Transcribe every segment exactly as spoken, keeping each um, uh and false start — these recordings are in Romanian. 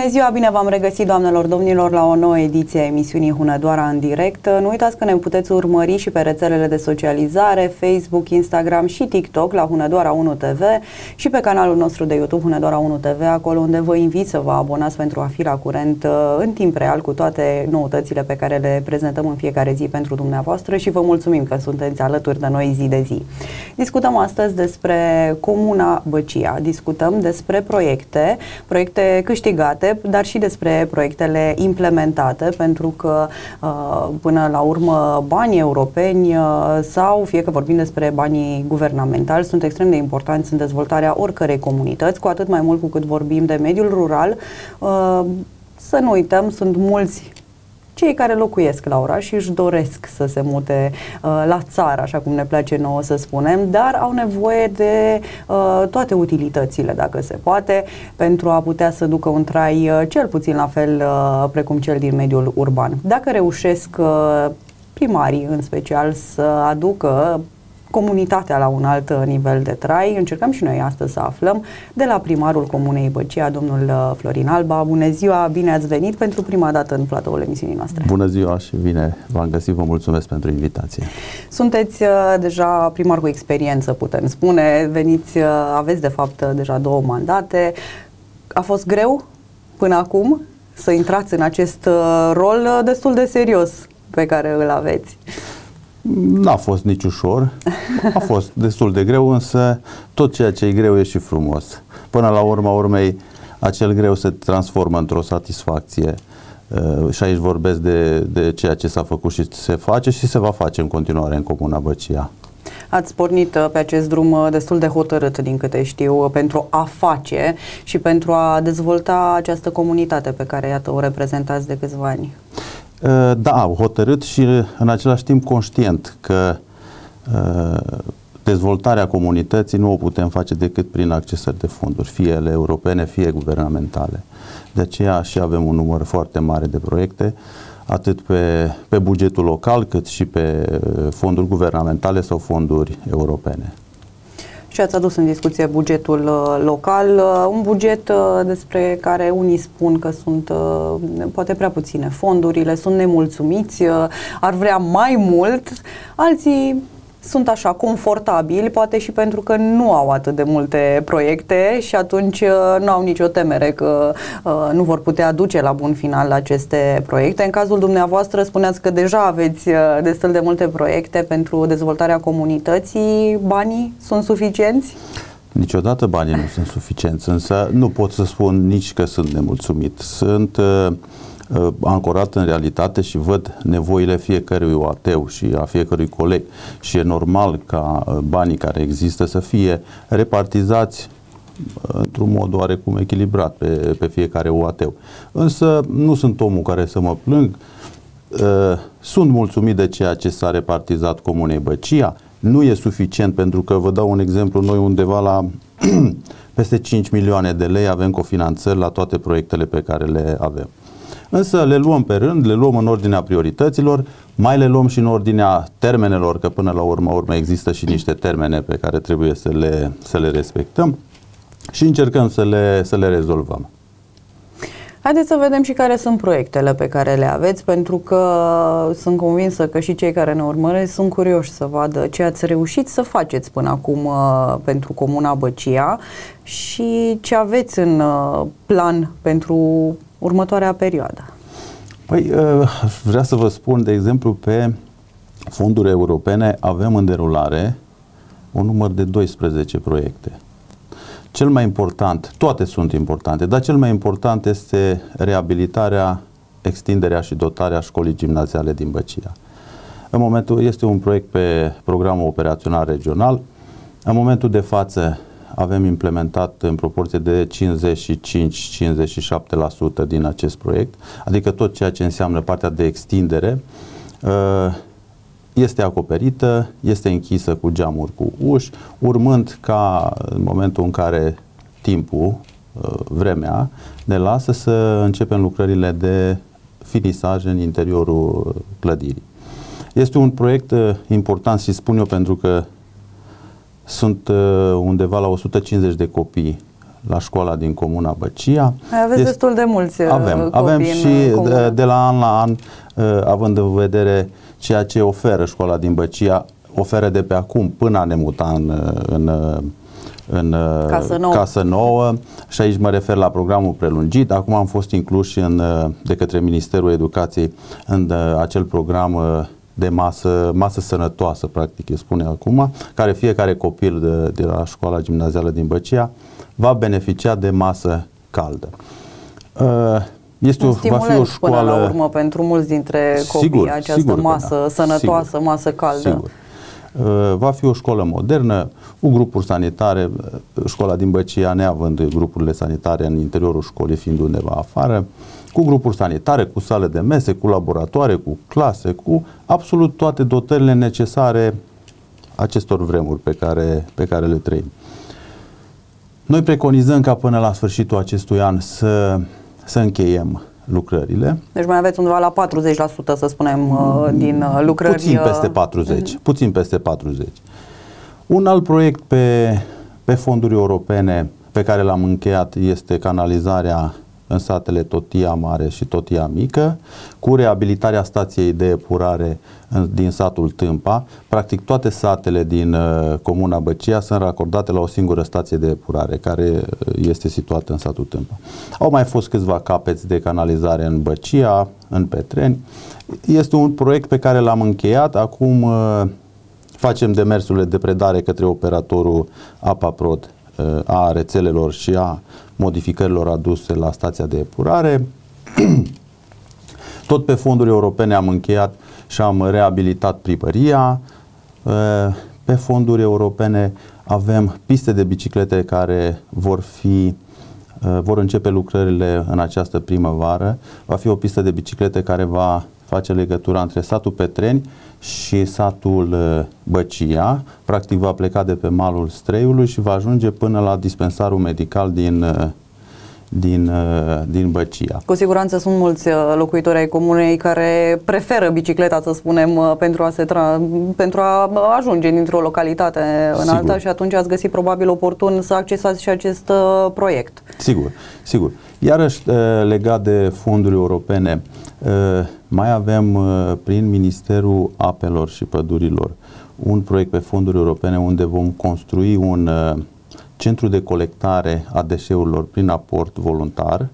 Bună ziua, bine v-am regăsit, doamnelor, domnilor, la o nouă ediție a emisiunii Hunedoara în direct. Nu uitați că ne puteți urmări și pe rețelele de socializare, Facebook, Instagram și TikTok la Hunedoara unu T V și pe canalul nostru de YouTube Hunedoara unu T V, acolo unde vă invit să vă abonați pentru a fi la curent în timp real cu toate noutățile pe care le prezentăm în fiecare zi pentru dumneavoastră și vă mulțumim că sunteți alături de noi zi de zi. Discutăm astăzi despre Comuna Băcia, discutăm despre proiecte, proiecte câștigate, dar și despre proiectele implementate, pentru că până la urmă banii europeni sau fie că vorbim despre banii guvernamentali sunt extrem de importanți în dezvoltarea oricărei comunități, cu atât mai mult cu cât vorbim de mediul rural. Să nu uităm, sunt mulți cei care locuiesc la oraș și își doresc să se mute uh, la țară, așa cum ne place nouă să spunem, dar au nevoie de uh, toate utilitățile, dacă se poate, pentru a putea să ducă un trai uh, cel puțin la fel uh, precum cel din mediul urban. Dacă reușesc uh, primarii, în special, să aducă comunitatea la un alt nivel de trai, încercăm și noi astăzi să aflăm de la primarul Comunei Băcia, domnul Florin Alba. Bună ziua, bine ați venit pentru prima dată în platoul emisiunii noastre. Bună ziua și bine v-am găsit, vă mulțumesc pentru invitație. Sunteți uh, deja primar cu experiență, putem spune, veniți, uh, aveți de fapt deja două mandate. A fost greu până acum să intrați în acest uh, rol uh, destul de serios pe care îl aveți? N-a fost nici ușor, a fost destul de greu, însă tot ceea ce e greu e și frumos. Până la urma urmei, acel greu se transformă într-o satisfacție uh, și aici vorbesc de, de ceea ce s-a făcut și se face și se va face în continuare în Comuna Băcia. Ați pornit pe acest drum destul de hotărât, din câte știu, pentru a face și pentru a dezvolta această comunitate pe care, iată, o reprezentați de câțiva ani. Da, hotărât și în același timp conștient că uh, dezvoltarea comunității nu o putem face decât prin accesări de fonduri, fie ele europene, fie guvernamentale. De aceea și avem un număr foarte mare de proiecte, atât pe, pe bugetul local, cât și pe fonduri guvernamentale sau fonduri europene. Și ați adus în discuție bugetul uh, local, uh, un buget uh, despre care unii spun că sunt uh, poate prea puține fondurile, sunt nemulțumiți, uh, ar vrea mai mult, alții sunt așa confortabili, poate și pentru că nu au atât de multe proiecte și atunci uh, nu au nicio temere că uh, nu vor putea duce la bun final aceste proiecte. În cazul dumneavoastră spuneați că deja aveți uh, destul de multe proiecte pentru dezvoltarea comunității. Banii sunt suficienți? Niciodată banii nu sunt suficienți, însă nu pot să spun nici că sunt nemulțumit. Sunt uh, uh, ancorat în realitate și văd nevoile fiecărui ateu și a fiecărui coleg și e normal ca uh, banii care există să fie repartizați uh, într-un mod oarecum echilibrat pe, pe fiecare ateu. Însă nu sunt omul care să mă plâng, uh, sunt mulțumit de ceea ce s-a repartizat Comunei Băcia. Nu e suficient, pentru că vă dau un exemplu, noi undeva la peste cinci milioane de lei avem cofinanțări la toate proiectele pe care le avem. Însă le luăm pe rând, le luăm în ordinea priorităților, mai le luăm și în ordinea termenelor, că până la urma urmă există și niște termene pe care trebuie să le, să le respectăm și încercăm să le, să le rezolvăm. Haideți să vedem și care sunt proiectele pe care le aveți, pentru că sunt convinsă că și cei care ne urmăresc sunt curioși să vadă ce ați reușit să faceți până acum uh, pentru Comuna Băcia și ce aveți în uh, plan pentru următoarea perioadă. Păi, uh, vreau să vă spun, de exemplu, pe fonduri europene avem în derulare un număr de doisprezece proiecte. Cel mai important, toate sunt importante, dar cel mai important este reabilitarea, extinderea și dotarea școlii gimnaziale din Băcia. În momentul, este un proiect pe programul operațional regional. În momentul de față avem implementat în proporție de cincizeci și cinci - cincizeci și șapte la sută din acest proiect, adică tot ceea ce înseamnă partea de extindere este acoperită, este închisă cu geamuri, cu uși, urmând ca în momentul în care timpul, vremea, ne lasă să începem lucrările de finisaj în interiorul clădirii. Este un proiect important și spun eu pentru că sunt undeva la o sută cincizeci de copii la școala din comuna Băcia. Aveți este, destul de mulți avem, copii avem și de, de la an la an, având în vedere ceea ce oferă școala din Băcia, oferă de pe acum până a ne muta în, în, în casă, nouă. casă nouă și aici mă refer la programul prelungit. Acum am fost incluși în, de către Ministerul Educației în acel program de masă, masă sănătoasă, practic îi spune acum, care fiecare copil de, de la școala gimnazială din Băcia va beneficia de masă caldă. Este o, va fi o școală până la urmă pentru mulți dintre copii, sigur, această sigur masă da. sănătoasă, sigur, masă caldă. Sigur. Va fi o școală modernă, cu grupuri sanitare, școala din Băcia neavând grupurile sanitare în interiorul școlii, fiind undeva afară, cu grupuri sanitare, cu sale de mese, cu laboratoare, cu clase, cu absolut toate dotările necesare acestor vremuri pe care, pe care le trăim. Noi preconizăm ca până la sfârșitul acestui an să, să încheiem lucrările. Deci mai aveți undeva la patruzeci la sută, să spunem, din lucrări. Puțin peste patruzeci. Uh-huh. Puțin peste patruzeci. Un alt proiect pe, pe fonduri europene pe care l-am încheiat este canalizarea în satele Totia Mare și Totia Mică, cu reabilitarea stației de epurare în, din satul Tâmpa. Practic toate satele din uh, comuna Băcia sunt racordate la o singură stație de epurare, care este situată în satul Tâmpa. Au mai fost câțiva capeți de canalizare în Băcia, în Petreni. Este un proiect pe care l-am încheiat. Acum uh, facem demersurile de predare către operatorul APAPROD uh, a rețelelor și a modificărilor aduse la stația de epurare. Tot pe fonduri europene am încheiat și am reabilitat primăria. Pe fonduri europene avem piste de biciclete care vor fi vor începe lucrările în această primăvară. Va fi o pistă de biciclete care va face legătura între satul Petreni și satul Băcia. Practic va pleca de pe malul Streiului și va ajunge până la dispensarul medical din, din, din Băcia. Cu siguranță sunt mulți locuitori ai comunei care preferă bicicleta, să spunem, pentru a, se tra- pentru a ajunge dintr-o localitate în sigur. alta și atunci ați găsit probabil oportun să accesați și acest uh, proiect. Sigur, sigur. Iarăși legat de fonduri europene, mai avem prin Ministerul Apelor și Pădurilor un proiect pe fonduri europene unde vom construi un centru de colectare a deșeurilor prin aport voluntar.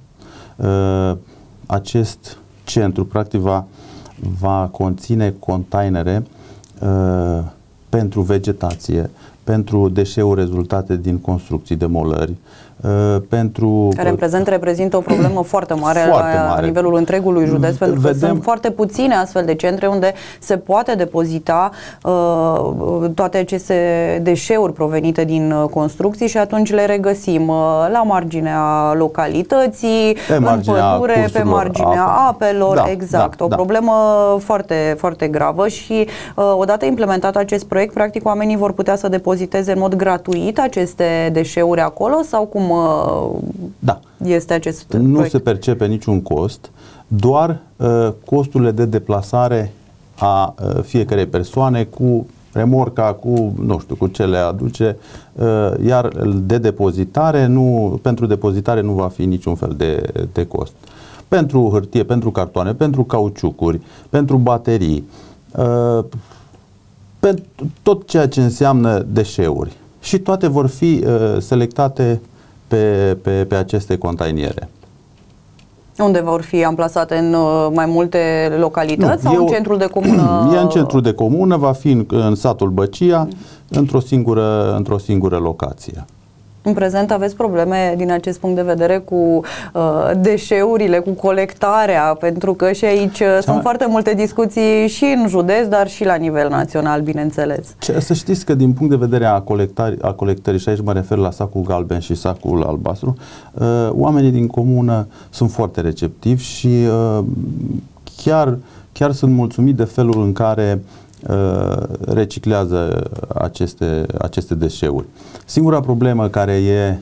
Acest centru practic va, va conține containere pentru vegetație, pentru deșeuri rezultate din construcții, demolări, pentru... Care în prezent reprezintă o problemă foarte mare, foarte la mare. nivelul întregului județ, pentru că Vedem... sunt foarte puține astfel de centre unde se poate depozita uh, toate aceste deșeuri provenite din construcții și atunci le regăsim uh, la marginea localității, pe marginea în pădure, pe marginea apă. apelor, da, exact. Da, o da. problemă foarte, foarte gravă și uh, odată implementat acest proiect, practic oamenii vor putea să depoziteze în mod gratuit aceste deșeuri acolo sau cum Da. este acest Nu proiect? se percepe niciun cost, doar uh, costurile de deplasare a uh, fiecarei persoane cu remorca, cu, nu știu, cu ce le aduce, uh, iar de depozitare, nu, pentru depozitare nu va fi niciun fel de, de cost. Pentru hârtie, pentru cartoane, pentru cauciucuri, pentru baterii, uh, pentru tot ceea ce înseamnă deșeuri. Și toate vor fi uh, selectate Pe, pe, pe aceste containere. Unde vor fi amplasate? În uh, mai multe localități nu, sau eu, în centrul de comună? E în centrul de comună, va fi în, în satul Băcia, într-o singură, într-o singură locație. În prezent aveți probleme din acest punct de vedere cu uh, deșeurile, cu colectarea, pentru că și aici uh, sunt mai... foarte multe discuții și în județ, dar și la nivel național, bineînțeles. Ce, să știți că din punct de vedere a, colectări, a colectării, și aici mă refer la sacul galben și sacul albastru, uh, oamenii din comună sunt foarte receptivi și uh, chiar, chiar sunt mulțumiți de felul în care reciclează aceste, aceste deșeuri. Singura problemă care e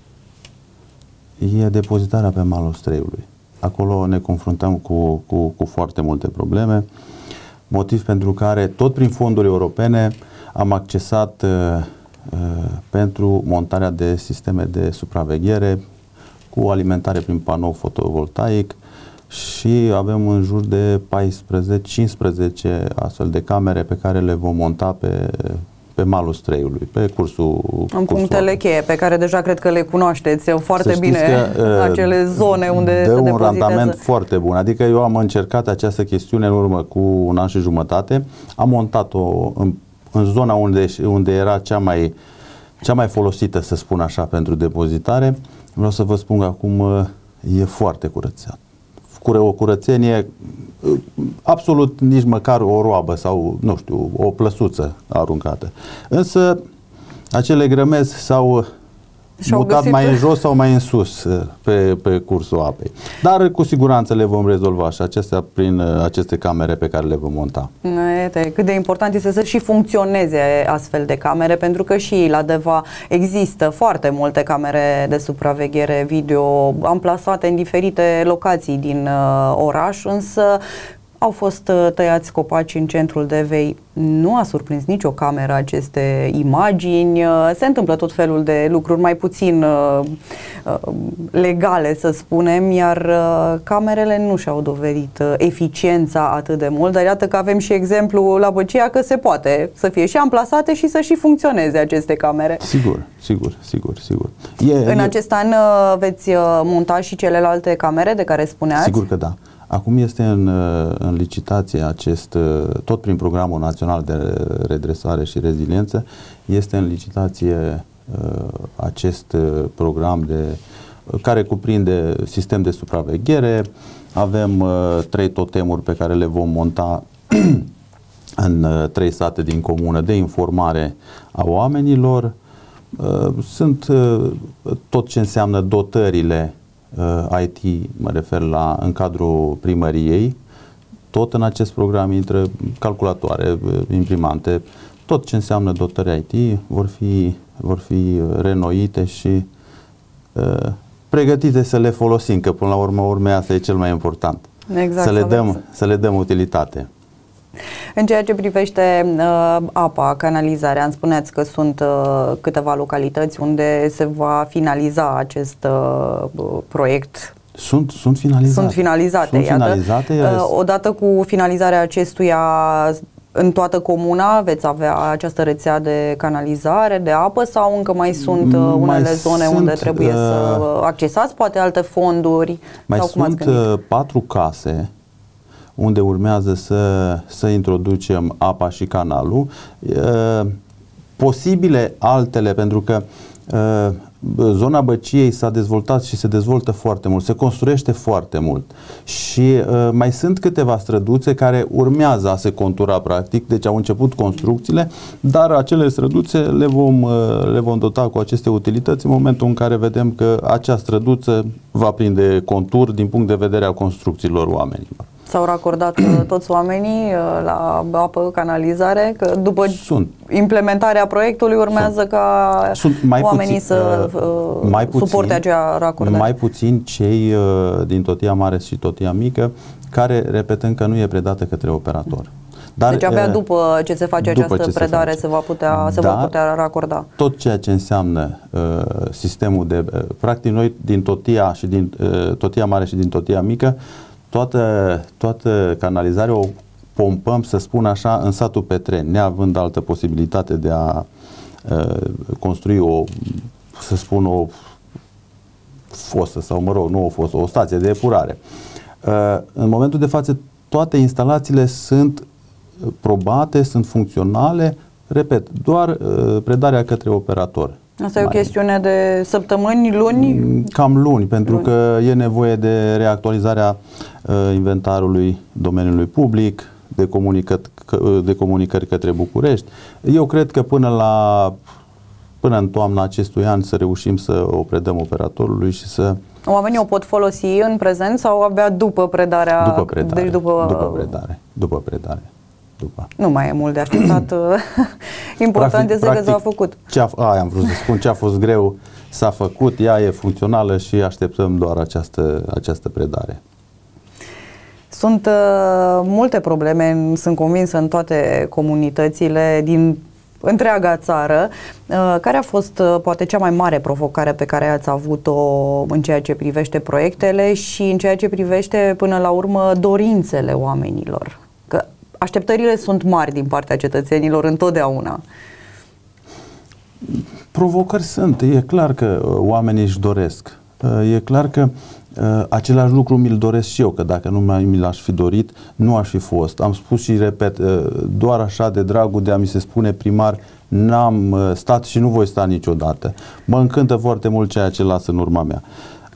e depozitarea pe malul Streiului. Acolo ne confruntăm cu, cu, cu foarte multe probleme, motiv pentru care tot prin fonduri europene am accesat pentru montarea de sisteme de supraveghere cu alimentare prin panou fotovoltaic și avem în jur de paisprezece cincisprezece astfel de camere pe care le vom monta pe, pe malul Streiului, pe cursul... În punctele cursul cheie, pe care deja cred că le cunoașteți foarte bine, că, acele zone unde dă se un depozitează. randament foarte bun. Adică eu am încercat această chestiune în urmă cu un an și jumătate, am montat-o în, în zona unde, unde era cea mai, cea mai folosită, să spun așa, pentru depozitare. Vreau să vă spun că acum e foarte curățat. O curățenie, absolut nici măcar o roabă sau, nu știu, o plăsuță aruncată. Însă, acele grămezi s-au mutat găsit... mai în jos sau mai în sus pe, pe cursul apei. Dar cu siguranță le vom rezolva și acestea prin aceste camere pe care le vom monta. Iată, cât de important este să și funcționeze astfel de camere, pentru că și la Deva există foarte multe camere de supraveghere video amplasate în diferite locații din uh, oraș, însă au fost tăiați copaci în centrul Devei. Nu a surprins nicio cameră aceste imagini. Se întâmplă tot felul de lucruri mai puțin uh, legale, să spunem, iar uh, camerele nu și-au dovedit uh, eficiența atât de mult, dar iată că avem și exemplu la Băcia că se poate să fie și amplasate și să și funcționeze aceste camere. Sigur, sigur, sigur, sigur. E, în e... acest an uh, veți uh, monta și celelalte camere de care spuneați? Sigur că da. Acum este în, în licitație acest, tot prin Programul Național de Redresare și Reziliență, este în licitație acest program de, care cuprinde sistem de supraveghere. Avem trei totemuri pe care le vom monta în trei sate din comună de informare a oamenilor. Sunt tot ce înseamnă dotările I T, mă refer la în cadrul primăriei, tot în acest program intră calculatoare, imprimante, tot ce înseamnă dotări I T vor fi, vor fi renoite și uh, pregătite să le folosim, că până la urmă urmează asta e cel mai important. Exact, să, le dăm, să le dăm utilitate. În ceea ce privește uh, apa, canalizarea, îmi spuneați că sunt uh, câteva localități unde se va finaliza acest uh, proiect. Sunt, sunt finalizate. Sunt finalizate, sunt iată. finalizate uh, odată cu finalizarea acestuia, în toată comuna veți avea această rețea de canalizare, de apă, sau încă mai sunt uh, unele mai zone sunt, unde trebuie uh, să accesați poate alte fonduri? Mai sau cum sunt uh, patru case unde urmează să, să introducem apa și canalul. Uh, posibile altele, pentru că uh, zona Băciei s-a dezvoltat și se dezvoltă foarte mult, se construiește foarte mult și uh, mai sunt câteva străduțe care urmează a se contura practic, deci au început construcțiile, dar acele străduțe le vom, uh, le vom dota cu aceste utilități în momentul în care vedem că acea străduță va prinde contur din punct de vedere a construcțiilor oamenilor. S-au racordat toți oamenii la apă, canalizare, că după sunt. implementarea proiectului urmează sunt. ca sunt mai oamenii puțin, să uh, mai puțin, suporte acea racordare. Mai puțin cei uh, din Totia Mare și Totia Mică, care, repetăm, că nu e predată către operator. Dar, deci abia după ce se face această se predare face. se va putea, se Dar va putea racorda. Tot ceea ce înseamnă uh, sistemul de... Uh, practic noi din Totia, și din, uh, Totia Mare și din Totia Mică, Toată, toată canalizarea o pompăm, să spun așa, în satul Petreni, neavând altă posibilitate de a uh, construi o, să spun, o fosă sau, mă rog, nu o fosă, o stație de epurare. Uh, în momentul de față, toate instalațiile sunt probate, sunt funcționale, repet, doar uh, predarea către operator. Asta e o chestiune de săptămâni, luni? Cam luni, pentru luni. că e nevoie de reactualizarea uh, inventarului domeniului public, de, comunică, de comunicări către București. Eu cred că până la până în toamna acestui an să reușim să o predăm operatorului și să... Oamenii o pot folosi în prezent sau abia după predarea? După predare. Deci după... după predare. După predare. După. Nu mai e mult de așteptat. Important este că s-a făcut. Ce a, aia am vrut să spun, ce a fost greu s-a făcut, ea e funcțională și așteptăm doar această, această predare. Sunt uh, multe probleme, sunt convinsă, în toate comunitățile din întreaga țară. Care a fost poate cea mai mare provocare pe care ați avut-o în ceea ce privește proiectele și în ceea ce privește până la urmă dorințele oamenilor? Că așteptările sunt mari din partea cetățenilor întotdeauna. Provocări sunt, e clar că oamenii își doresc. E clar că același lucru mi-l doresc și eu, că dacă nu mi l-aș fi dorit, nu aș fi fost. Am spus și repet, doar așa de dragul de a mi se spune primar, n-am stat și nu voi sta niciodată. Mă încântă foarte mult ceea ce las în urma mea.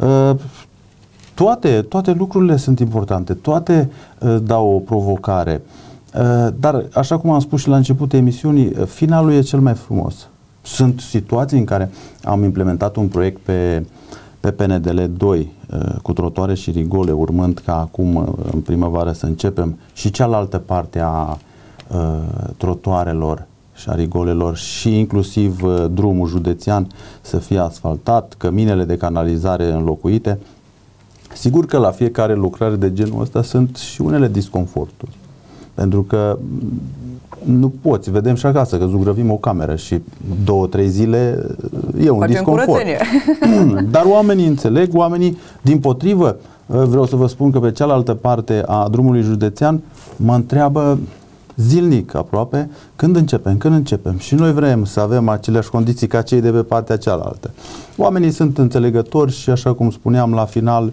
Toate, toate lucrurile sunt importante, toate dau o provocare. Dar, așa cum am spus și la începutul emisiunii, finalul e cel mai frumos. Sunt situații în care am implementat un proiect pe, pe P N D L doi cu trotuare și rigole, urmând ca acum în primăvară să începem și cealaltă parte a uh, trotuarelor și a rigolelor și inclusiv uh, drumul județean să fie asfaltat, căminele de canalizare înlocuite. Sigur că la fiecare lucrare de genul ăsta sunt și unele disconforturi, pentru că nu poți, vedem și acasă că zugrăvim o cameră și două, trei zile e un Facem disconfort. Dar oamenii înțeleg, oamenii dimpotrivă, vreau să vă spun că pe cealaltă parte a drumului județean mă întreabă zilnic aproape când începem, când începem și noi vrem să avem aceleași condiții ca cei de pe partea cealaltă. Oamenii sunt înțelegători și, așa cum spuneam, la final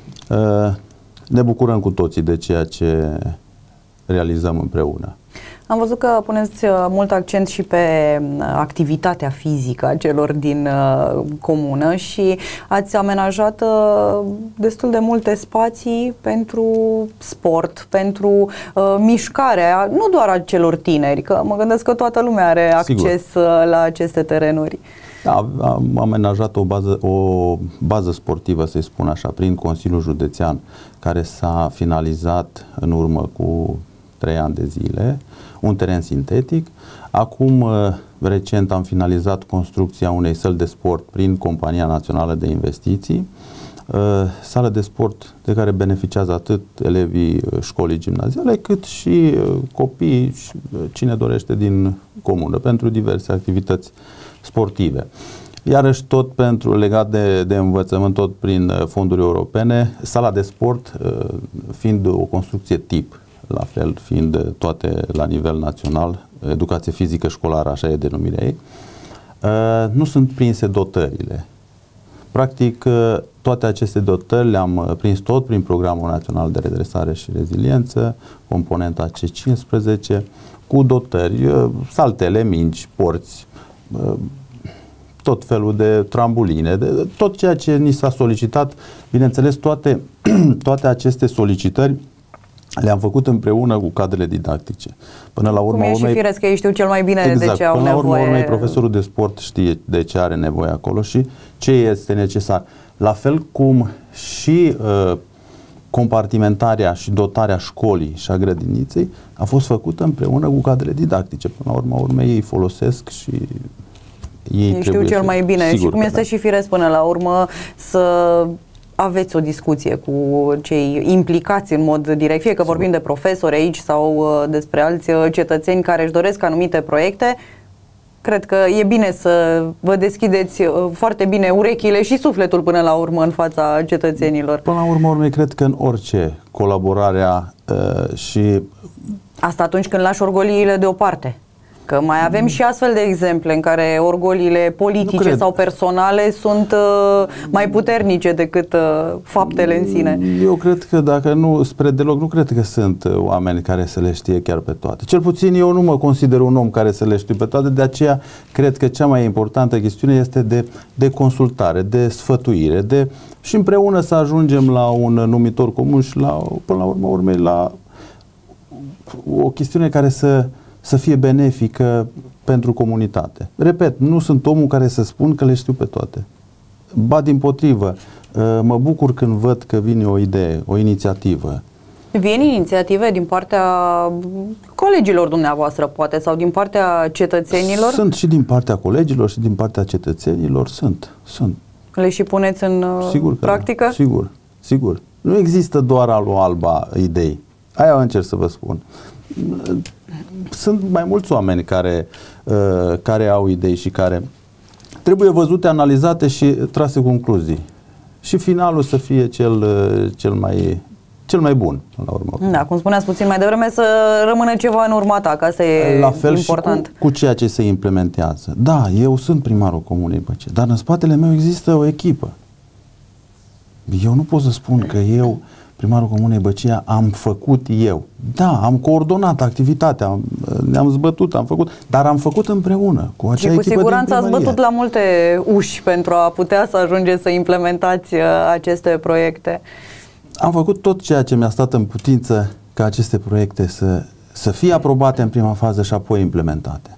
ne bucurăm cu toții de ceea ce realizăm împreună. Am văzut că puneți mult accent și pe activitatea fizică a celor din uh, comună și ați amenajat uh, destul de multe spații pentru sport, pentru uh, mișcare, nu doar a celor tineri, că mă gândesc că toată lumea are acces uh, la aceste terenuri. Da, am amenajat o bază, o bază sportivă, să-i spun așa, prin Consiliul Județean, care s-a finalizat în urmă cu trei ani de zile, un teren sintetic. Acum, recent, am finalizat construcția unei săli de sport prin Compania Națională de Investiții, sală de sport de care beneficiază atât elevii școlii gimnaziale, cât și copiii, cine dorește, din comună, pentru diverse activități sportive. Iarăși, tot pentru legat de, de învățământ, tot prin fonduri europene, sala de sport fiind o construcție tip, la fel fiind toate la nivel național, educație fizică școlară, așa e denumirea ei, nu sunt prinse dotările. Practic, toate aceste dotări le-am prins tot prin Programul Național de Redresare și Reziliență, componenta C cincisprezece, cu dotări, saltele, mingi, porți, tot felul de trambuline, de tot ceea ce ni s-a solicitat. Bineînțeles, toate, toate aceste solicitări le-am făcut împreună cu cadrele didactice. Până la urmă, Cum e urmei, și firesc că ei știu cel mai bine exact, de ce au până la urmă, nevoie. urmei, profesorul de sport știe de ce are nevoie acolo și ce este necesar. La fel cum și uh, compartimentarea și dotarea școlii și a grădiniței a fost făcută împreună cu cadrele didactice. Până la urmă, urmei, ei folosesc și ei, ei știu cel mai bine. Și cum este da. și firesc până la urmă să aveți o discuție cu cei implicați în mod direct, fie că vorbim de profesori aici sau uh, despre alți uh, cetățeni care își doresc anumite proiecte. Cred că e bine să vă deschideți uh, foarte bine urechile și sufletul până la urmă în fața cetățenilor. Până la urmă, urmei, cred că în orice colaborarea uh, și... Asta atunci când lași orgoliile deoparte. Că mai avem și astfel de exemple în care orgoliile politice sau personale sunt uh, mai puternice decât uh, faptele în sine. Eu cred că dacă nu, spre deloc, nu cred că sunt uh, oameni care să le știe chiar pe toate. Cel puțin eu nu mă consider un om care să le știe pe toate, de aceea cred că cea mai importantă chestiune este de, de consultare, de sfătuire, de și împreună să ajungem la un numitor comun și la, până la urmă urmei, la o chestiune care să să fie benefică pentru comunitate. Repet, nu sunt omul care să spun că le știu pe toate. Ba dimpotrivă, mă bucur când văd că vine o idee, o inițiativă. Vin inițiative din partea colegilor dumneavoastră, poate, sau din partea cetățenilor? Sunt și din partea colegilor și din partea cetățenilor, sunt, sunt. Le și puneți în sigur că practică? Da. Sigur, sigur. Nu există doar alu alba idei. Aia încerc să vă spun. sunt mai mulți oameni care, care au idei și care trebuie văzute, analizate și trase concluzii. Și finalul să fie cel, cel mai... cel mai bun, la urmă. Da, cum spuneați puțin mai devreme, să rămână ceva în urma ta, că asta e la fel important. Și cu, cu ceea ce se implementează. Da, eu sunt primarul Comunei Băcea, dar în spatele meu există o echipă. Eu nu pot să spun că eu, primarul Comunei Băcea, am făcut eu. Da, am coordonat activitatea, am, ne-am zbătut, am făcut, dar am făcut împreună cu acea echipă. Și cu siguranță ați bătut la multe uși pentru a putea să ajungeți să implementați aceste proiecte. Am făcut tot ceea ce mi-a stat în putință ca aceste proiecte să, să fie aprobate în prima fază și apoi implementate.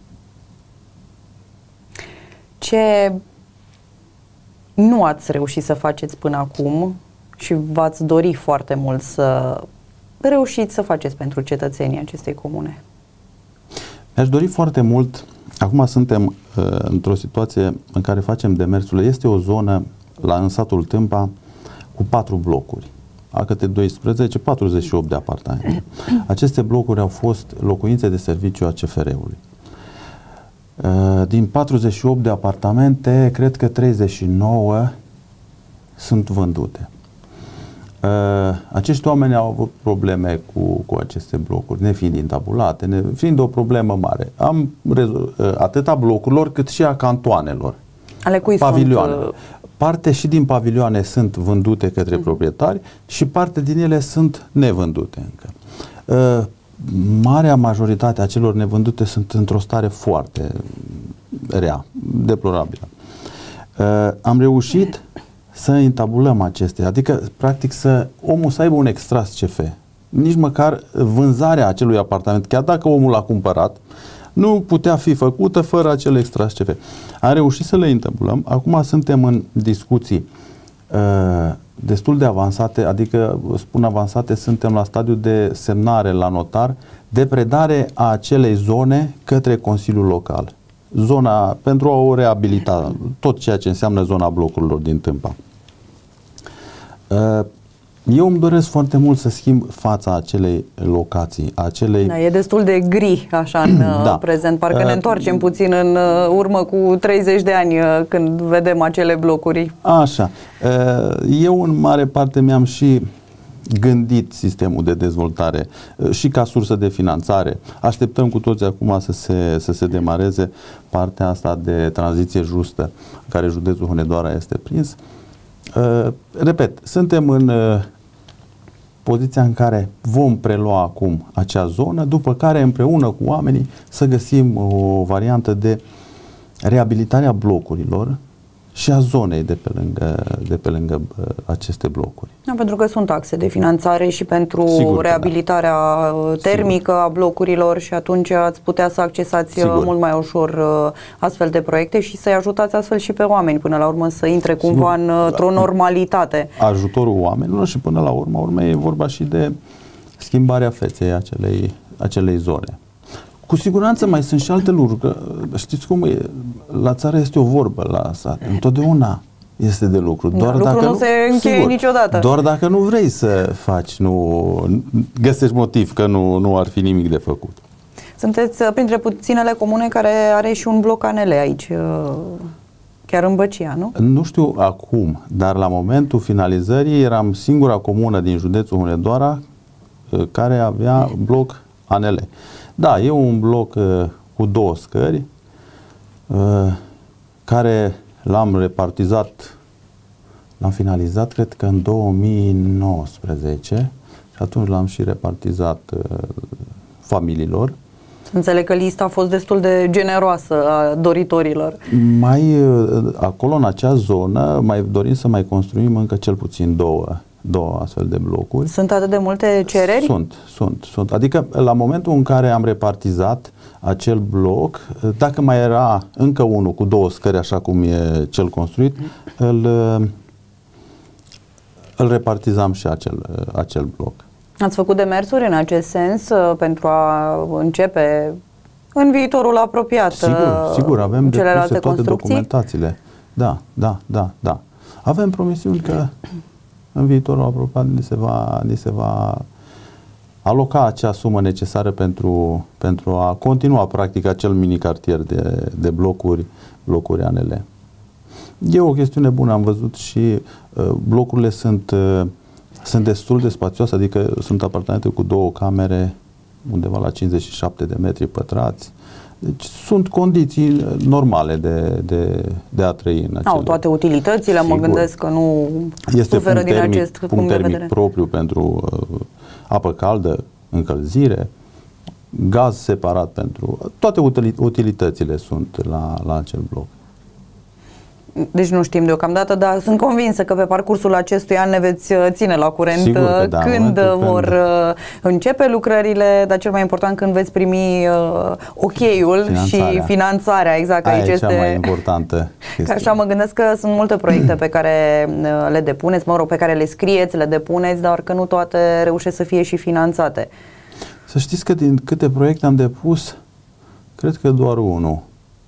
Ce nu ați reușit să faceți până acum și v-ați dori foarte mult să reușiți să faceți pentru cetățenii acestei comune? Mi-aș dori foarte mult, acum suntem uh, într-o situație în care facem demersurile, este o zonă la în satul Tâmpa cu patru blocuri, a câte doisprezece, patruzeci și opt de apartamente. Aceste blocuri au fost locuințe de serviciu a C F R-ului. Din patruzeci și opt de apartamente, cred că treizeci și nouă sunt vândute. Acești oameni au avut probleme cu, cu aceste blocuri, nefiind intabulate, ne, fiind o problemă mare. Am atât a blocurilor cât și a cantoanelor. Ale cui pavilioane. sunt? Parte și din pavilioane sunt vândute către uh-huh. proprietari și parte din ele sunt nevândute încă. Uh, marea majoritate a celor nevândute sunt într-o stare foarte rea, deplorabilă. Uh, am reușit să intabulăm acestea, adică practic să omul să aibă un extras C F. Nici măcar vânzarea acelui apartament, chiar dacă omul l-a cumpărat, nu putea fi făcută fără acel extras C F. Am reușit să le intabulăm. Acum suntem în discuții uh, destul de avansate, adică spun avansate, suntem la stadiu de semnare la notar, de predare a acelei zone către Consiliul Local. Zona, pentru a o reabilita, tot ceea ce înseamnă zona blocurilor din Tâmpa. Uh, Eu îmi doresc foarte mult să schimb fața acelei locații, acelei... Da, e destul de gri așa în da. prezent, parcă ne întoarcem puțin în urmă cu treizeci de ani când vedem acele blocuri. Așa. Eu în mare parte mi-am și gândit sistemul de dezvoltare și ca sursă de finanțare. Așteptăm cu toți acum să se, să se demareze partea asta de tranziție justă în care județul Hunedoara este prins. Repet, suntem în poziția în care vom prelua acum acea zonă, după care împreună cu oamenii să găsim o variantă de reabilitare a blocurilor și a zonei de pe lângă, de pe lângă aceste blocuri. Da, pentru că sunt axe de finanțare și pentru Sigur reabilitarea da. termică Sigur. a blocurilor și atunci ați putea să accesați Sigur. mult mai ușor astfel de proiecte și să-i ajutați astfel și pe oameni până la urmă să intre cumva Sigur. într-o normalitate. Ajutorul oamenilor și până la urmă, urmă e vorba și de schimbarea feței acelei, acelei zone. Cu siguranță mai sunt și alte lucruri, că știți cum e, la țară este o vorbă la sat, întotdeauna este de lucru. Doar da, dacă lucru nu, nu se încheie sigur, niciodată. Doar dacă nu vrei să faci, nu găsești motiv că nu, nu ar fi nimic de făcut. Sunteți printre puținele comune care are și un bloc A N L aici, chiar în Băcia, nu? Nu știu acum, dar la momentul finalizării eram singura comună din județul Hunedoara care avea bloc A N L. Da, e un bloc uh, cu două scări uh, care l-am repartizat, l-am finalizat cred că în două mii nouăsprezece și atunci l-am și repartizat uh, familiilor. Înțeleg că lista a fost destul de generoasă a doritorilor. Mai uh, acolo în acea zonă mai dorim să mai construim încă cel puțin două două astfel de blocuri. Sunt atât de multe cereri? Sunt, sunt, sunt. Adică la momentul în care am repartizat acel bloc, dacă mai era încă unul cu două scări, așa cum e cel construit, îl, îl repartizam și acel, acel bloc. Ați făcut demersuri în acest sens pentru a începe în viitorul apropiat sigur, sigur, avem celelalte depuse toate construcții? documentațiile. Da, da, da, da. Avem promisiuni că în viitorul apropiat ni se va, ni se va aloca acea sumă necesară pentru, pentru a continua practic acel mini cartier de, de blocuri, blocuri A N L. E o chestiune bună, am văzut și uh, blocurile sunt, uh, sunt destul de spațioase, adică sunt apartamente cu două camere, undeva la cincizeci și șapte de metri pătrați. Deci sunt condiții normale de, de, de a trăi în acele. Au toate utilitățile, sigur. Mă gândesc că nu este suferă din termic, acest punct, punct de termic vedere. propriu pentru uh, apă caldă, încălzire, gaz separat pentru... Toate utilitățile sunt la, la acel bloc. Deci nu știm deocamdată, dar sunt convinsă că pe parcursul acestui an ne veți ține la curent. Sigur că da, când vor când... începe lucrările, dar cel mai important când veți primi uh, ok-ul și finanțarea. Exact, aia aici e este cea mai importantă chestie. Așa mă gândesc că sunt multe proiecte pe care le depuneți, mă rog, pe care le scrieți, le depuneți, dar că nu toate reușesc să fie și finanțate. Să știți că din câte proiecte am depus, cred că doar unul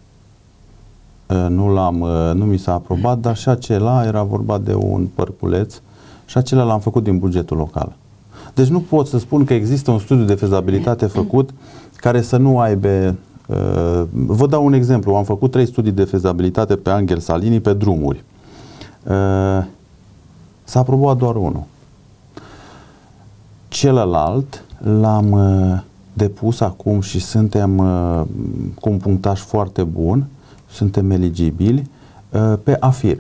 nu l-am, nu mi s-a aprobat, dar și acela era vorba de un părculeț și acela l-am făcut din bugetul local. Deci nu pot să spun că există un studiu de fezabilitate făcut care să nu aibă... Uh, vă dau un exemplu. Am făcut trei studii de fezabilitate pe Angel Salini pe drumuri. Uh, s-a aprobat doar unul. Celălalt l-am uh, depus acum și suntem uh, cu un punctaj foarte bun. Suntem eligibili uh, pe AFIR.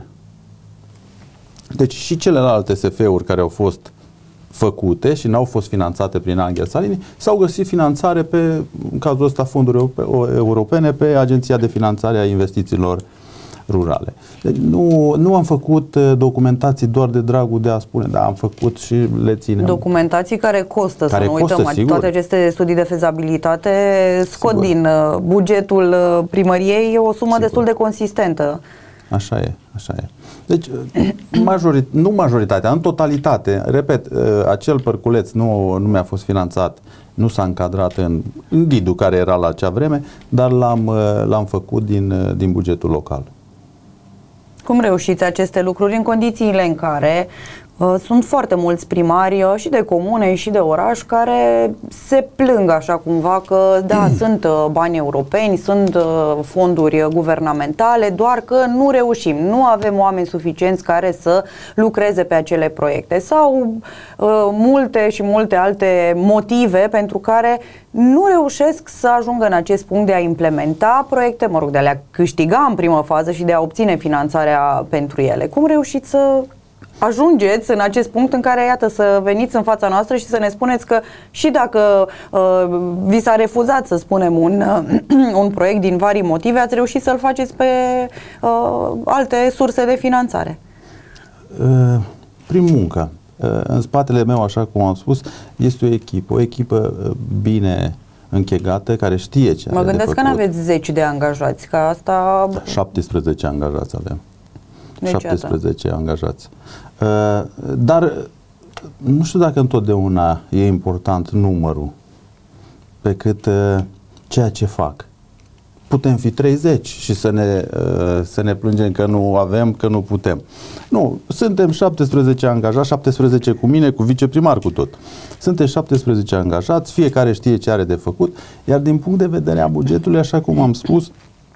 Deci și celelalte S F-uri care au fost făcute și n-au fost finanțate prin Angel Salini, s-au găsit finanțare pe, în cazul ăsta, fonduri europene, pe Agenția de Finanțare a Investițiilor Rurale. Deci nu, nu am făcut documentații doar de dragul de a spune, dar am făcut și le ținem. Documentații care costă, care să nu costă, uităm. sigur. Toate aceste studii de fezabilitate scot sigur. din bugetul primăriei o sumă sigur. destul de consistentă. Așa e, așa e. Deci, majorit, nu majoritatea, în totalitate, repet, acel părculeț nu, nu mi-a fost finanțat, nu s-a încadrat în, în ghidul care era la acea vreme, dar l-am, l-am făcut din, din bugetul local. Cum reușiți aceste lucruri în condițiile în care uh, sunt foarte mulți primari uh, și de comune și de oraș care se plâng așa cumva că da, sunt uh, bani europeni, sunt uh, fonduri guvernamentale, doar că nu reușim, nu avem oameni suficienți care să lucreze pe acele proiecte sau uh, multe și multe alte motive pentru care nu reușesc să ajungă în acest punct de a implementa proiecte, mă rog, de a le câștiga în primă fază și de a obține finanțarea pentru ele. Cum reușiți să ajungeți în acest punct în care, iată, să veniți în fața noastră și să ne spuneți că și dacă uh, vi s-a refuzat, să spunem, un, uh, un proiect din vari motive, ați reușit să-l faceți pe uh, alte surse de finanțare? Uh, prin muncă. În spatele meu, așa cum am spus, este o echipă, o echipă bine închegată, care știe ce Mă are de gândesc că nu aveți zeci de angajați, că asta... șaptesprezece angajați avem. Deci șaptesprezece iată. Angajați. Dar nu știu dacă întotdeauna e important numărul pe cât ceea ce fac. Putem fi treizeci și să ne, să ne plângem că nu avem, că nu putem. Nu, suntem șaptesprezece angajați, șaptesprezece cu mine, cu viceprimar, cu tot. Suntem șaptesprezece angajați, fiecare știe ce are de făcut, iar din punct de vedere a bugetului, așa cum am spus,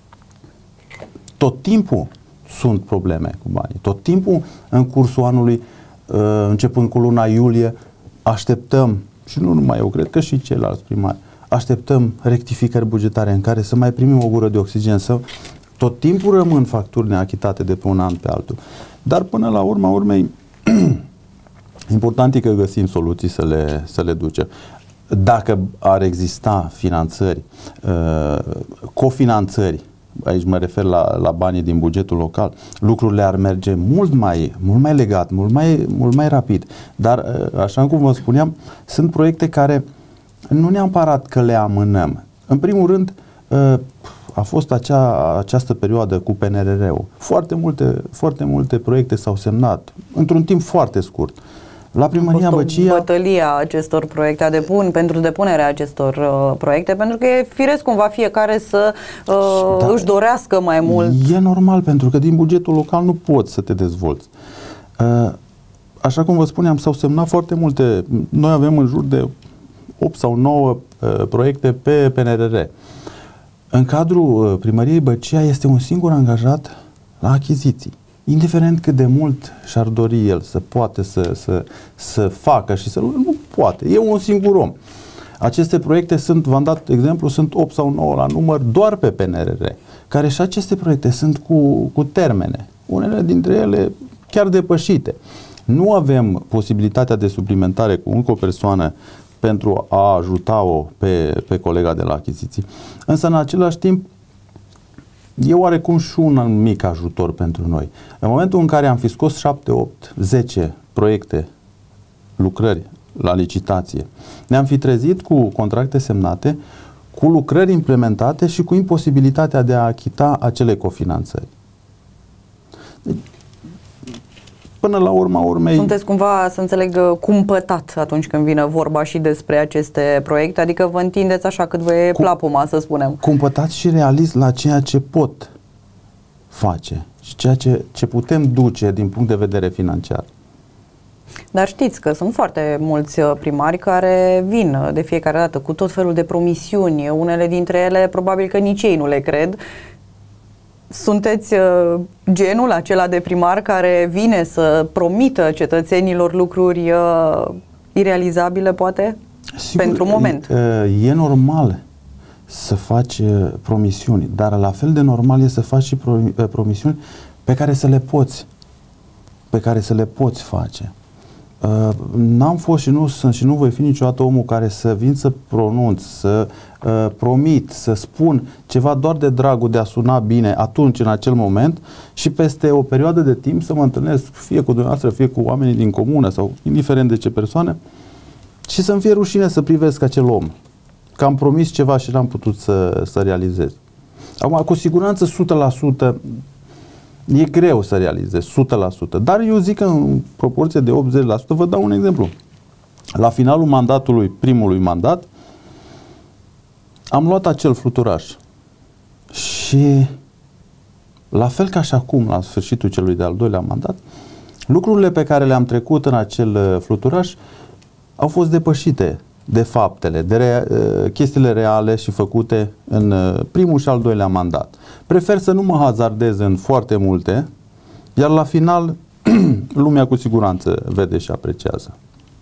tot timpul sunt probleme cu banii. Tot timpul, în cursul anului, începând cu luna iulie, așteptăm, și nu numai eu, cred că și ceilalți primari, așteptăm rectificări bugetare în care să mai primim o gură de oxigen, să tot timpul rămân facturi neachitate de pe un an pe altul. Dar până la urma urmei, important e că găsim soluții să le, să le ducem. Dacă ar exista finanțări, uh, cofinanțări, aici mă refer la, la banii din bugetul local, lucrurile ar merge mult mai, mult mai legat, mult mai, mult mai rapid. Dar, uh, așa cum vă spuneam, sunt proiecte care nu neapărat că le amânăm. În primul rând, a fost acea, această perioadă cu P N R R-ul. Foarte multe, foarte multe proiecte s-au semnat într-un timp foarte scurt. La Primăria Băcia... bătălia acestor proiecte, a depun, pentru depunerea acestor uh, proiecte, pentru că e firesc cumva fiecare să uh, da, își dorească mai mult. E normal, pentru că din bugetul local nu poți să te dezvolți. Uh, așa cum vă spuneam, s-au semnat foarte multe. Noi avem în jur de opt sau nouă uh, proiecte pe P N R R. În cadrul uh, primăriei Băcea este un singur angajat la achiziții. Indiferent cât de mult și-ar dori el să poate să, să, să facă și să nu, nu poate. E un singur om. Aceste proiecte sunt, v-am dat exemplu, sunt opt sau nouă la număr doar pe P N R R, care și aceste proiecte sunt cu, cu termene. Unele dintre ele chiar depășite. Nu avem posibilitatea de suplimentare cu încă o persoană pentru a ajuta-o pe, pe colega de la achiziții. Însă, în același timp, e oarecum și un mic ajutor pentru noi. În momentul în care am fi scos șapte, opt, zece proiecte, lucrări la licitație, ne-am fi trezit cu contracte semnate, cu lucrări implementate și cu imposibilitatea de a achita acele cofinanțări. Deci, până la urma urmei... Sunteți cumva, să înțeleg, cumpătat atunci când vine vorba și despre aceste proiecte, adică vă întindeți așa cât vă e Cum, plapuma, să spunem. Cumpătat și realist la ceea ce pot face și ceea ce, ce putem duce din punct de vedere financiar. Dar știți că sunt foarte mulți primari care vin de fiecare dată cu tot felul de promisiuni, unele dintre ele probabil că nici ei nu le cred. Sunteți uh, genul acela de primar care vine să promită cetățenilor lucruri uh, irealizabile, poate? Sigur, pentru moment. E, e normal să faci uh, promisiuni, dar la fel de normal e să faci și pro, uh, promisiuni pe care să le poți, pe care să le poți face. Uh, n-am fost și nu sunt și nu voi fi niciodată omul care să vin să pronunț, să uh, promit, să spun ceva doar de dragul de a suna bine atunci, în acel moment, și peste o perioadă de timp să mă întâlnesc fie cu dumneavoastră, fie cu oamenii din comună sau indiferent de ce persoane și să-mi fie rușine să privesc acel om, că am promis ceva și n-am putut să, să realizez. Acum, cu siguranță, o sută la sută e greu să realizezi, o sută la sută. Dar eu zic că în proporție de optzeci la sută, vă dau un exemplu. La finalul mandatului, primului mandat, am luat acel fluturaș. Și la fel ca și acum, la sfârșitul celui de-al doilea mandat, lucrurile pe care le-am trecut în acel fluturaș au fost depășite de faptele, de rea, chestiile reale și făcute în primul și al doilea mandat. Prefer să nu mă hazardez în foarte multe, iar la final lumea cu siguranță vede și apreciază.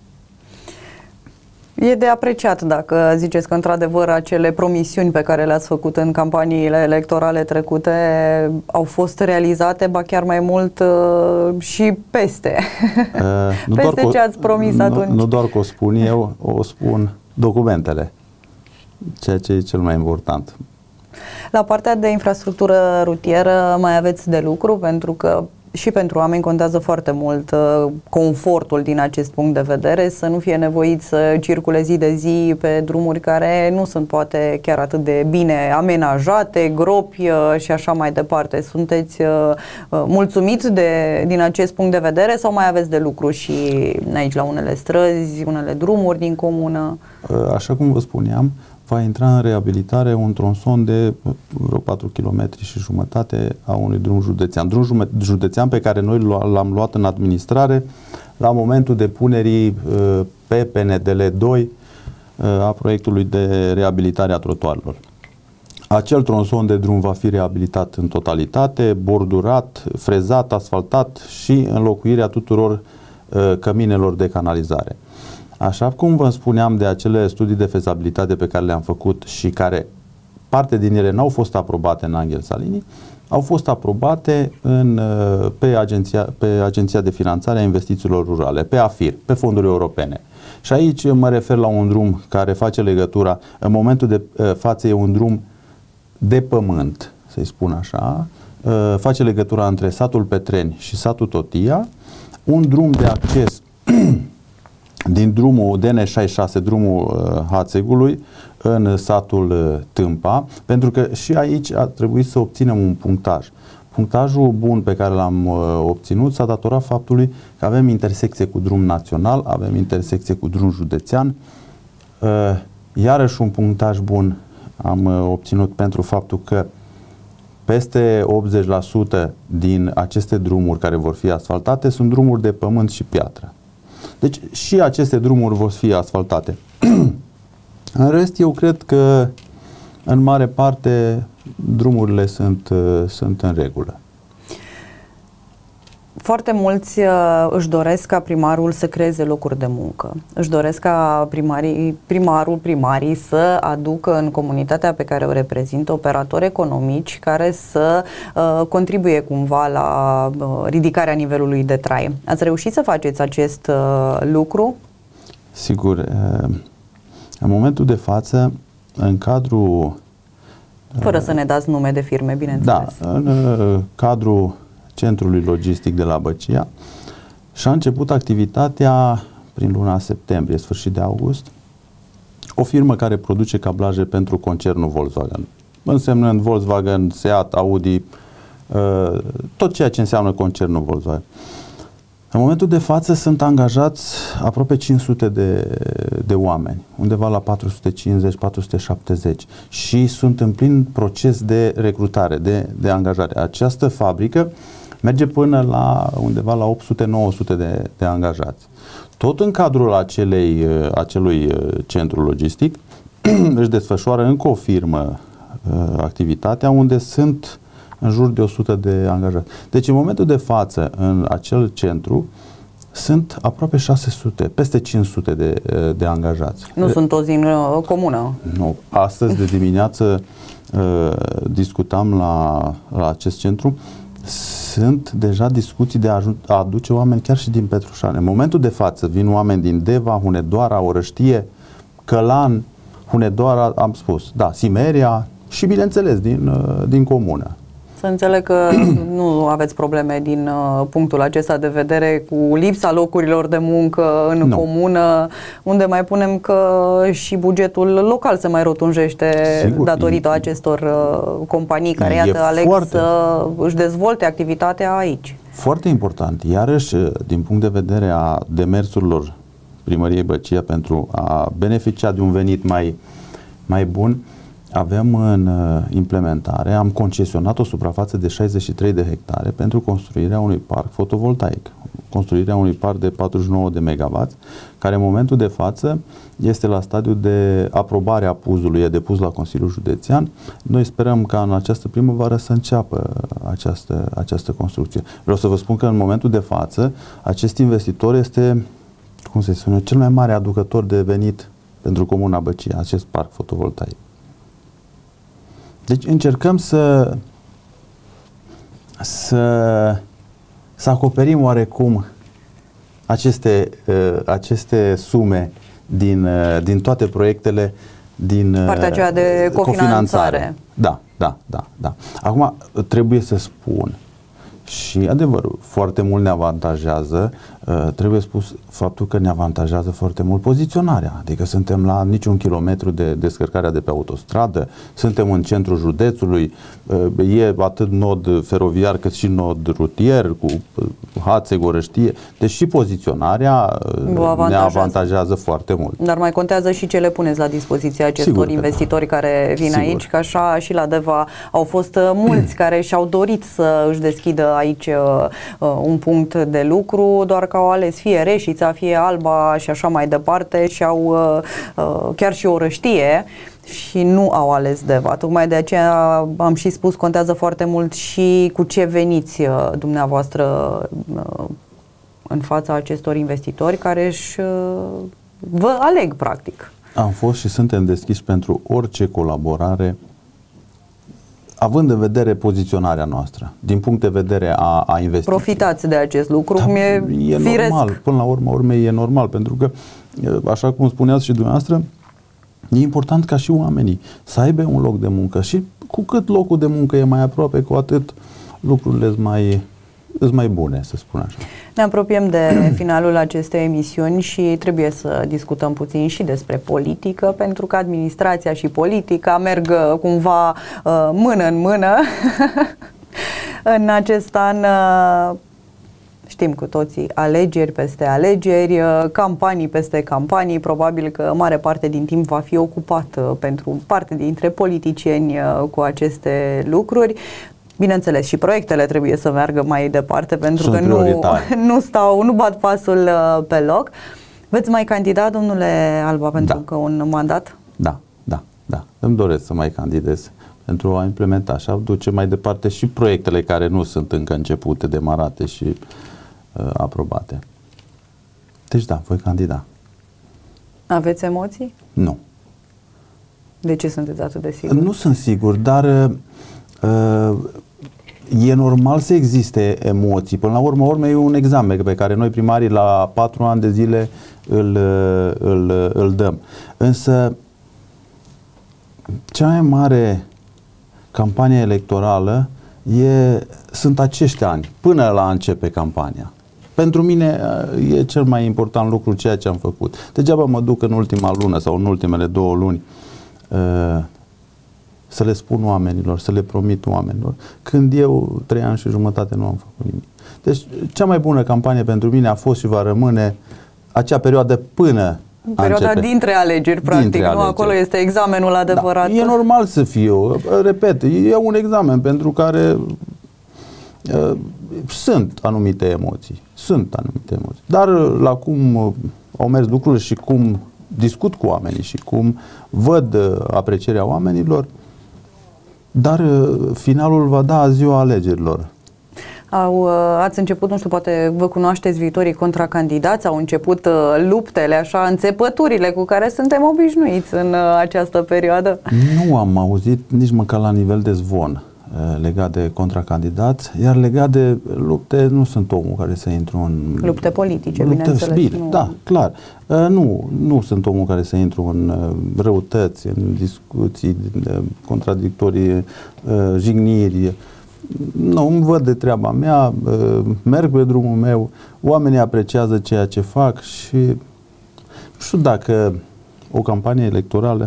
E de apreciat dacă ziceți că într-adevăr acele promisiuni pe care le-ați făcut în campaniile electorale trecute au fost realizate, ba chiar mai mult uh, și peste. Uh, nu peste ce ați promis nu, atunci. Nu doar că o spun eu, o spun documentele, ceea ce e cel mai important. La partea de infrastructură rutieră mai aveți de lucru, pentru că și pentru oameni contează foarte mult uh, confortul din acest punct de vedere, să nu fie nevoit să circule zi de zi pe drumuri care nu sunt poate chiar atât de bine amenajate, gropi uh, și așa mai departe. Sunteți uh, uh, mulțumit de, din acest punct de vedere sau mai aveți de lucru și aici la unele străzi, unele drumuri din comună? Așa cum vă spuneam, va intra în reabilitare un tronson de vreo patru kilometri și jumătate a unui drum județean. Drum județean pe care noi l-am luat în administrare la momentul depunerii pe P N D L doi a proiectului de reabilitare a trotuarelor. Acel tronson de drum va fi reabilitat în totalitate, bordurat, frezat, asfaltat și înlocuirea tuturor căminelor de canalizare. Așa cum vă spuneam de acele studii de fezabilitate pe care le-am făcut și care parte din ele n-au fost aprobate în Angel Salini, au fost aprobate în, pe, agenția, pe Agenția de Finanțare a Investițiilor Rurale, pe AFIR, pe fonduri europene. Și aici mă refer la un drum care face legătura, în momentul de față e un drum de pământ, să-i spun așa, face legătura între satul Petreni și satul Totia, un drum de acces din drumul D N șaizeci și șase, drumul uh, Hațegului, în satul uh, Tâmpa, pentru că și aici a trebuit să obținem un punctaj. Punctajul bun pe care l-am uh, obținut s-a datorat faptului că avem intersecție cu drum național, avem intersecție cu drum județean, uh, iarăși un punctaj bun am uh, obținut pentru faptul că peste optzeci la sută din aceste drumuri care vor fi asfaltate sunt drumuri de pământ și piatră. Deci și aceste drumuri vor fi asfaltate. În rest, eu cred că în mare parte drumurile sunt, sunt în regulă. Foarte mulți uh, își doresc ca primarul să creeze locuri de muncă. Își doresc ca primarii, primarul, primarii să aducă în comunitatea pe care o reprezintă operatori economici care să uh, contribuie cumva la uh, ridicarea nivelului de trai. Ați reușit să faceți acest uh, lucru? Sigur. Uh, în momentul de față, în cadrul... Uh, Fără să ne dați nume de firme, bineînțeles. Da, în uh, cadrul Centrului Logistic de la Băcia și-a început activitatea prin luna septembrie, sfârșit de august, o firmă care produce cablaje pentru concernul Volkswagen, însemnând Volkswagen, Seat, Audi, tot ceea ce înseamnă concernul Volkswagen. În momentul de față sunt angajați aproape cinci sute de, de oameni, undeva la patru sute cincizeci patru sute șaptezeci și sunt în plin proces de recrutare, de, de angajare. Această fabrică merge până la undeva la opt sute nouă sute de, de angajați. Tot în cadrul acelei, acelui centru logistic își desfășoară încă o firmă activitatea unde sunt în jur de o sută de angajați. Deci în momentul de față în acel centru sunt aproape șase sute, peste cinci sute de, de angajați. Nu de, sunt toți din uh, comună. Nu. Astăzi de dimineață uh, discutam la, la acest centru. Sunt deja discuții de a aduce oameni chiar și din Petrușani. În momentul de față vin oameni din Deva, Hunedoara, Orăștie, Călan, Hunedoara, am spus, da, Simeria și bineînțeles din, uh, din comună. Să înțeleg că nu aveți probleme din uh, punctul acesta de vedere cu lipsa locurilor de muncă în nu. comună, unde mai punem că și bugetul local se mai rotunjește. Sigur, datorită e, acestor uh, companii care, iată, aleg foarte, să își dezvolte activitatea aici. Foarte important. Iarăși, din punct de vedere a demersurilor Primăriei Băcia pentru a beneficia de un venit mai, mai bun, avem în implementare, am concesionat o suprafață de șaizeci și trei de hectare pentru construirea unui parc fotovoltaic, construirea unui parc de patruzeci și nouă de megawatts, care în momentul de față este la stadiu de aprobare a puzului, e depus la Consiliul Județean. Noi sperăm ca în această primăvară să înceapă această, această construcție. Vreau să vă spun că în momentul de față acest investitor este, cum se spune, cel mai mare aducător de venit pentru Comuna Băcia, acest parc fotovoltaic. Deci încercăm să, să, să acoperim oarecum aceste, aceste sume din, din toate proiectele din partea aceea de cofinanțare. cofinanțare. Da, da, da, da. Acum trebuie să spun și adevărul, foarte mult ne avantajează, uh, trebuie spus faptul că ne avantajează foarte mult poziționarea, adică suntem la niciun kilometru de descărcarea de pe autostradă, suntem în centrul județului, uh, e atât nod feroviar cât și nod rutier cu uh, Hațeg, Orăștie, deci și poziționarea uh, ne avantajează foarte mult. Dar mai contează și ce le puneți la dispoziția acestor Sigur investitori da. care vin Sigur. aici, că așa și la Deva au fost uh, mulți care și-au dorit să își deschidă aici uh, un punct de lucru, doar că au ales fie Reșița, fie Alba și așa mai departe și au uh, uh, chiar și Orăștie și nu au ales Deva. Tocmai de aceea am și spus, contează foarte mult și cu ce veniți uh, dumneavoastră uh, în fața acestor investitori care își uh, vă aleg practic. Am fost și suntem deschiși pentru orice colaborare, având în vedere poziționarea noastră, din punct de vedere a, a investiției. Profitați de acest lucru, da, cum e, e firesc. normal, până la urmă urmei e normal, pentru că, așa cum spuneați și dumneavoastră, e important ca și oamenii să aibă un loc de muncă și cu cât locul de muncă e mai aproape, cu atât lucrurile sunt mai, sunt mai bune, să spun așa. Ne apropiem de finalul acestei emisiuni și trebuie să discutăm puțin și despre politică, pentru că administrația și politica merg cumva uh, mână în mână. În acest an uh, știm cu toții, alegeri peste alegeri, uh, campanii peste campanii, probabil că mare parte din timp va fi ocupat uh, pentru parte dintre politicieni uh, cu aceste lucruri. Bineînțeles, și proiectele trebuie să meargă mai departe, pentru Sunt că nu, nu stau, nu bat pasul uh, pe loc. Veți mai candida, domnule Alba, pentru da. că un mandat? Da, da, da. Îmi doresc să mai candidez pentru a implementa și a duce mai departe și proiectele care nu sunt încă începute, demarate și uh, aprobate. Deci da, voi candida. Aveți emoții? Nu. De ce sunteți atât de sigur? Nu sunt sigur, dar uh, e normal să existe emoții. Până la urmă, urmă e un examen pe care noi primarii la patru ani de zile îl, îl, îl dăm. Însă cea mai mare campanie electorală e, sunt acești ani, până la începe campania. Pentru mine e cel mai important lucru ceea ce am făcut. Degeaba mă duc în ultima lună sau în ultimele două luni uh, să le spun oamenilor, să le promit oamenilor, când eu trei ani și jumătate nu am făcut nimic. Deci cea mai bună campanie pentru mine a fost și va rămâne acea perioadă până Perioada începe. dintre alegeri, practic, dintre nu? Alegeri. Acolo este examenul adevărat. Da, e normal să fiu, repet, e un examen pentru care uh, sunt anumite emoții, sunt anumite emoții. Dar la cum uh, au mers lucrurile și cum discut cu oamenii și cum văd uh, aprecierea oamenilor, dar uh, finalul va da ziua alegerilor. Au, ați început, nu știu, poate vă cunoașteți viitorii contracandidați, au început uh, luptele, așa, înțepăturile cu care suntem obișnuiți în uh, această perioadă? Nu am auzit nici măcar la nivel de zvon uh, legat de contracandidați, iar legat de lupte, nu sunt omul care să intru în... Lupte politice, lupte, bineînțeles. Bine, nu... Da, clar. Uh, nu, nu sunt omul care să intru în uh, răutăți, în discuții uh, contradictorii, uh, jigniri. Nu, îmi văd de treaba mea, merg pe drumul meu, oamenii apreciază ceea ce fac și nu știu dacă o campanie electorală...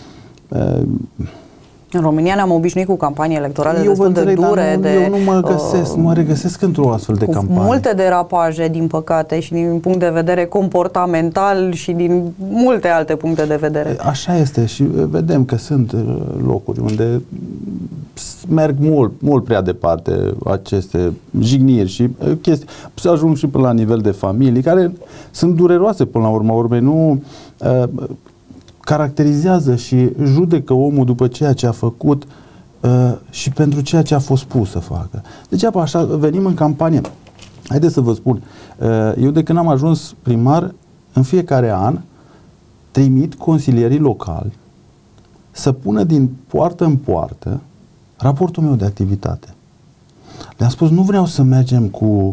În România ne-am obișnuit cu campanii electorale eu destul de dure. Nu, de, eu nu mă găsesc, uh, nu mă regăsesc într-o astfel de campanie. Multe derapaje, din păcate, și din punct de vedere comportamental și din multe alte puncte de vedere. Așa este și vedem că sunt locuri unde merg mult, mult prea departe aceste jigniri și chestii. Se ajung și până la nivel de familii, care sunt dureroase până la urma urmei. Nu... Uh, caracterizează și judecă omul după ceea ce a făcut uh, și pentru ceea ce a fost pus să facă. Degeaba așa venim în campanie. Haideți să vă spun, uh, eu de când am ajuns primar, în fiecare an trimit consilierii locali să pună din poartă în poartă raportul meu de activitate. Le-am spus, nu vreau să mergem cu uh,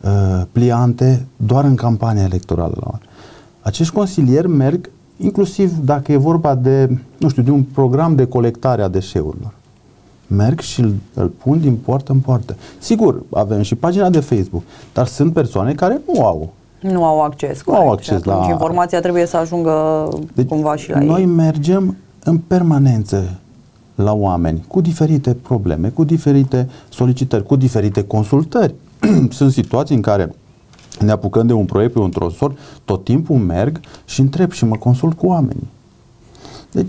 pliante doar în campania electorală. Acești consilieri merg inclusiv dacă e vorba de, nu știu, de un program de colectare a deșeurilor. Merg și îl, îl pun din poartă în poartă. Sigur, avem și pagina de Facebook, dar sunt persoane care nu au. Nu au acces. Nu au acces la... informația trebuie să ajungă deci, cumva și la noi ei. Noi mergem în permanență la oameni cu diferite probleme, cu diferite solicitări, cu diferite consultări. Sunt situații în care ne apucăm de un proiect pe un tronsor, tot timpul merg și întreb și mă consult cu oamenii. Deci,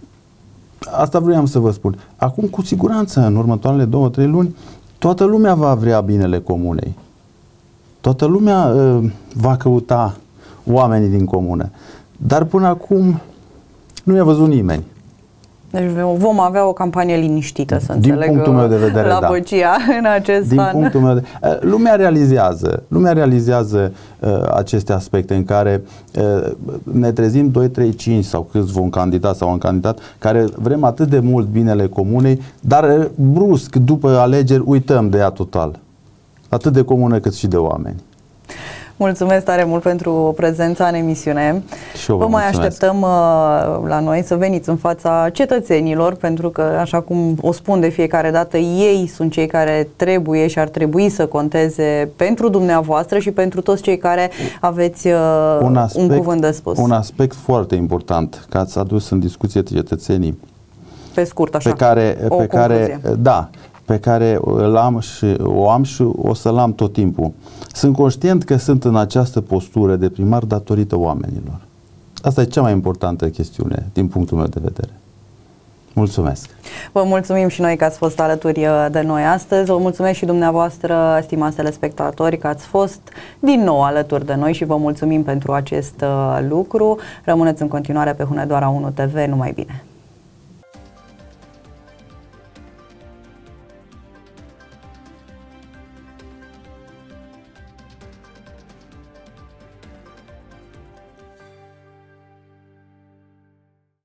asta vreau să vă spun. Acum, cu siguranță, în următoarele două, trei luni, toată lumea va vrea binele comunei. Toată lumea uh, va căuta oamenii din comună. Dar până acum nu i-a văzut nimeni. Deci vom avea o campanie liniștită, să din înțeleg, punctul meu de vedere, la da. Băcia în acest din an. Punctul meu de... Lumea realizează, lumea realizează uh, aceste aspecte în care uh, ne trezim doi, trei, cinci sau câți vom candida sau un candidat, care vrem atât de mult binele comunei, dar uh, brusc, după alegeri, uităm de ea total. Atât de comună cât și de oameni. Mulțumesc tare mult pentru prezența în emisiune. Vă, vă mai așteptăm uh, la noi să veniți în fața cetățenilor, pentru că, așa cum o spun de fiecare dată, ei sunt cei care trebuie și ar trebui să conteze pentru dumneavoastră și pentru toți cei care aveți uh, un, aspect, un cuvânt de spus. Un aspect foarte important, că ați adus în discuție cetățenii. Pe scurt, așa, pe care, o pe care, da, pe care l-am și, o am și o să-l am tot timpul. Sunt conștient că sunt în această postură de primar datorită oamenilor. Asta e cea mai importantă chestiune din punctul meu de vedere. Mulțumesc! Vă mulțumim și noi că ați fost alături de noi astăzi. Vă mulțumesc și dumneavoastră, stimați telespectatori, că ați fost din nou alături de noi și vă mulțumim pentru acest lucru. Rămâneți în continuare pe Hunedoara unu T V. Numai bine!